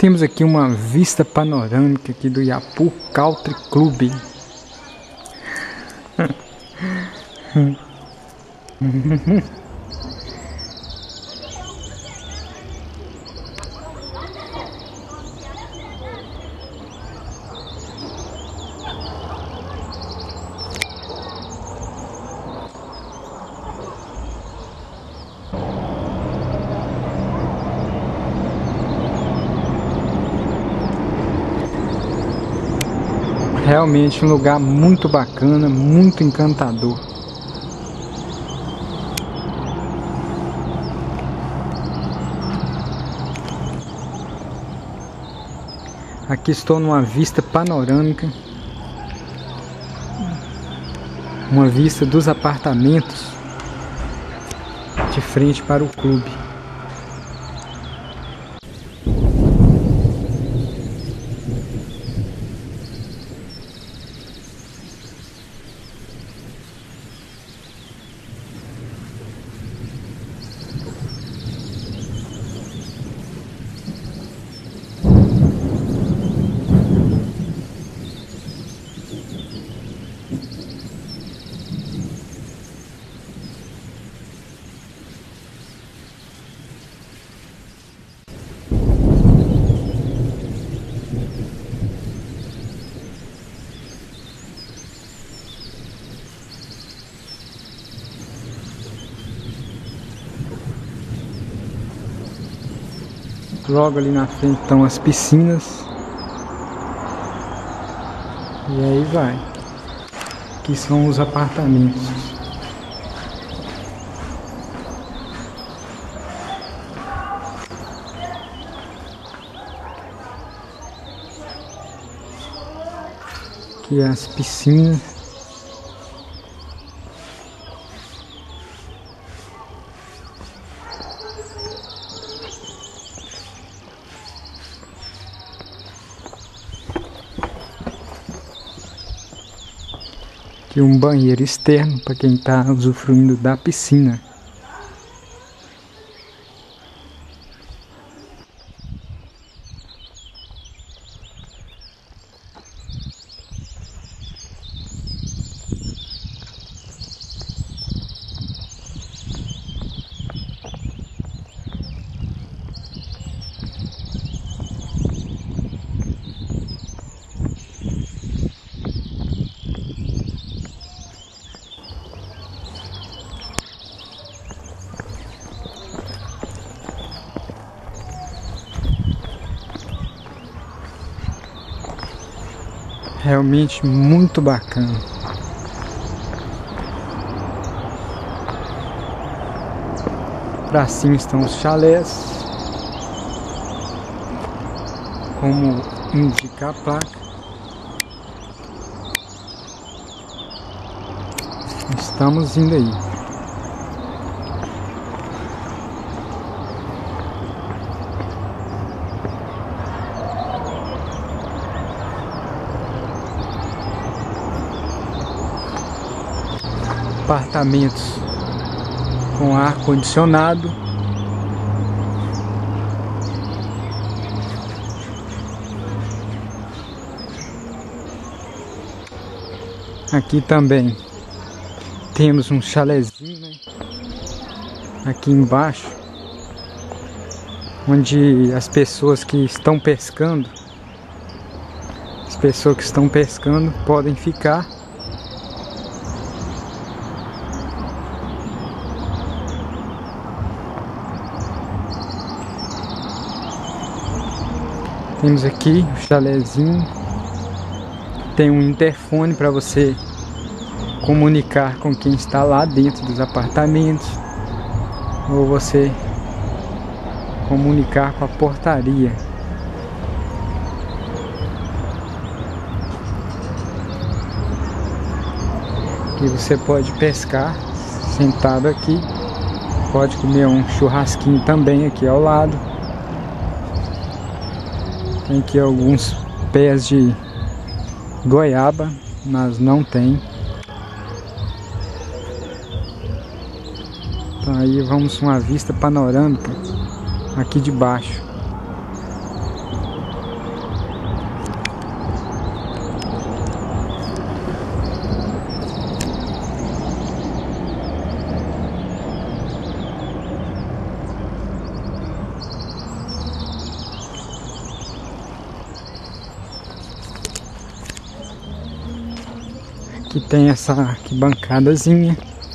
Temos aqui uma vista panorâmica aqui do Iapu Country Club. Realmente um lugar muito bacana, muito encantador. Aqui estou numa vista panorâmica, uma vista dos apartamentos de frente para o clube. Logo ali na frente estão as piscinas. E aí vai. Aqui são os apartamentos. Aqui as piscinas. Aqui um banheiro externo para quem está usufruindo da piscina. Realmente muito bacana. Pra cima estão os chalés, como indica a placa. Estamos indo aí. Apartamentos com ar condicionado. Aqui também temos um chalezinho, né? Aqui embaixo, onde as pessoas que estão pescando, podem ficar. Temos aqui o chalezinho, tem um interfone para você comunicar com quem está lá dentro dos apartamentos, ou você comunicar com a portaria. Aqui você pode pescar sentado aqui, pode comer um churrasquinho também aqui ao lado. Tem aqui alguns pés de goiaba, mas não tem. Então aí vamos uma vista panorâmica aqui de baixo. Aqui tem essa arquibancadazinha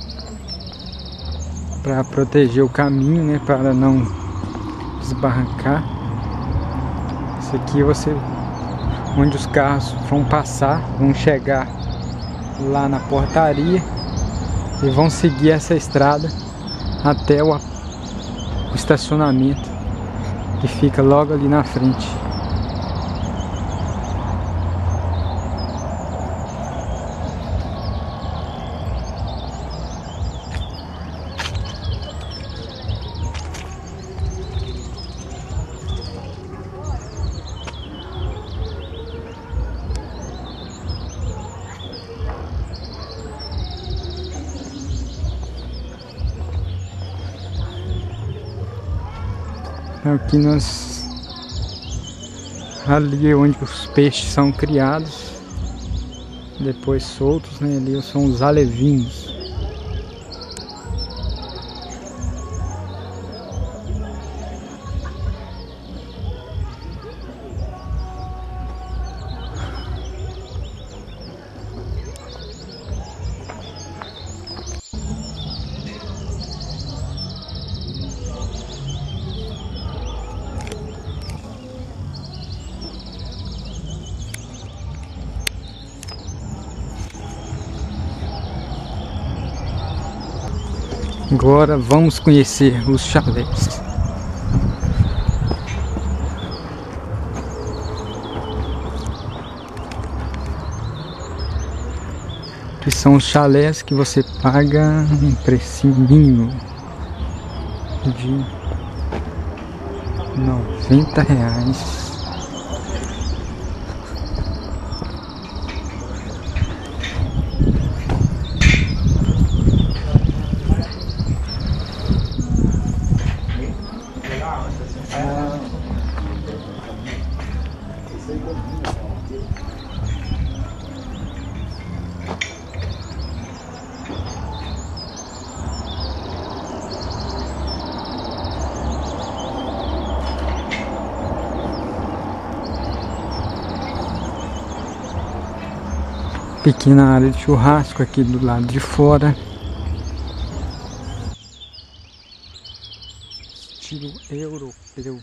para proteger o caminho, né, para não desbarrancar. Isso aqui onde os carros vão passar, vão chegar lá na portaria e vão seguir essa estrada até o estacionamento que fica logo ali na frente. Aqui ali onde os peixes são criados, depois soltos, né? Ali são os alevinos. Agora vamos conhecer os chalés. Que são os chalés que você paga um precinho mínimo de R$90. Pequena área de churrasco aqui do lado de fora, estilo europeu.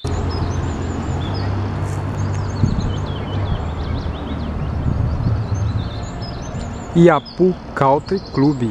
Iapu Country Club.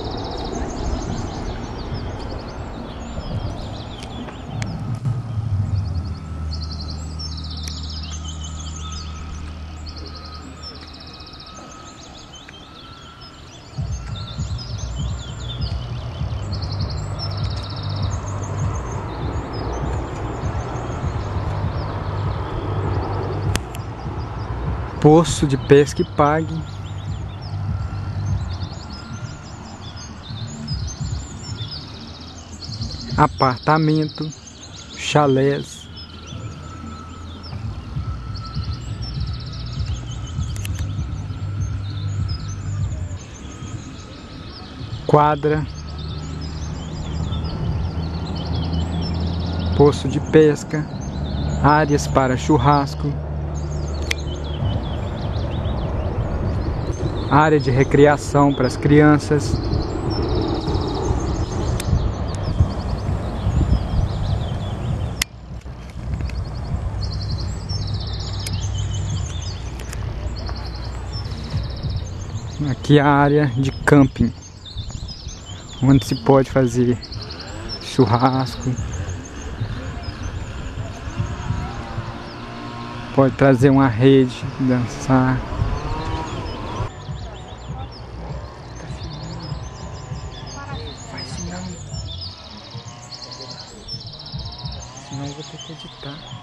Poço de pesca e pague. Apartamento, chalés. Quadra. Poço de pesca. Áreas para churrasco. Área de recreação para as crianças. Aqui a área de camping, onde se pode fazer churrasco. Pode trazer uma rede, dançar. Senão eu vou ter que editar.